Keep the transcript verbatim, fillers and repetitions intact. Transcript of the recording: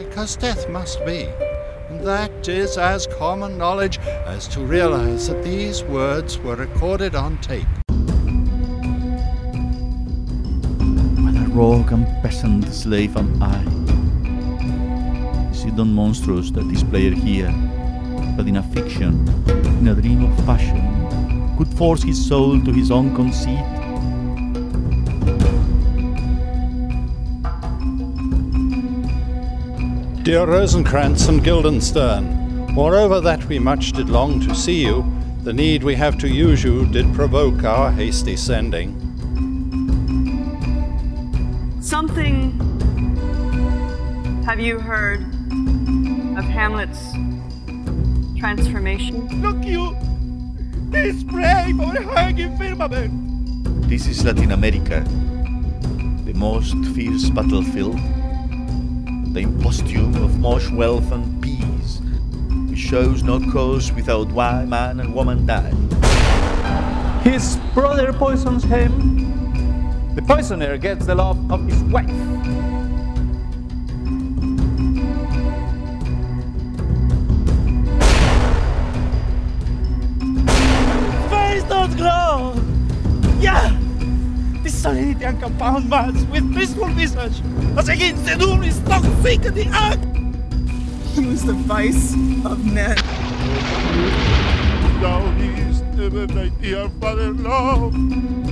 because death must be. And that is as common knowledge as to realize that these words were recorded on tape. What a rogue and peasant slave am I. Is it not monstrous that this player here, but in a fiction, in a dream of passion, could force his soul to his own conceit? Dear Rosencrantz and Guildenstern, moreover that we much did long to see you, the need we have to use you did provoke our hasty sending. Something have you heard of Hamlet's transformation? Look you! He's brave or hanging firmament! This is Latin America, the most fierce battlefield, the impostume of much wealth and peace, which shows no cause without why man and woman die. His brother poisons him. The poisoner gets the love of his wife. Face don't grow! Yeah! This solidity and compound mass with peaceful visage as against the doom is toxic in the act! He was the vice of men. Thou didst ever thy dear father love.